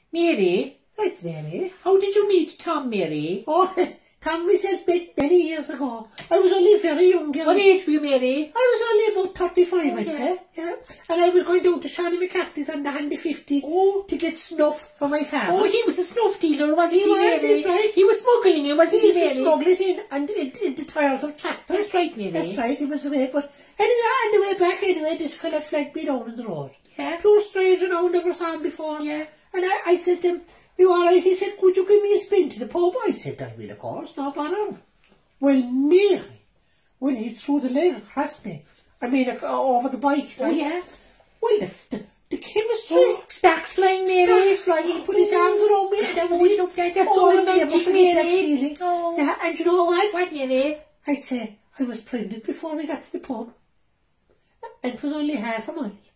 Mary? Right, Mary. How did you meet Tom, Mary? Oh, Tom myself met many years ago. I was only a very young girl. What age were you, Mary? I was only about 35, I'd say. Yeah. And I was going down to Shawnee McCarthy's on the Handy 50 to get snuff for my father. Oh, he was a snuff dealer, wasn't he, was, Mary? right. He was smuggling it, wasn't he, He used to Mary? smuggle it in, and in the tyres of tractors. That's right, Mary. That's right, he was away. But anyway, on the way back, this fella flagged me down on the road. Yeah. Pure stranger now, never saw him before. Yeah. And I said to him, you alright? He said, could you give me a spin to the pub? I said, I will, of course, no bother. Well, Mary, when he threw the leg across me, I mean, over the bike. Oh, yeah. Well, the chemistry. Oh, sparks flying, Mary. Sparks flying. He put his arms around me. And that was it. That's so romantic, Mary. That feeling. Oh. Yeah, and you know what? What, Mary? I'd say I was pregnant before we got to the pub. And it was only half a mile.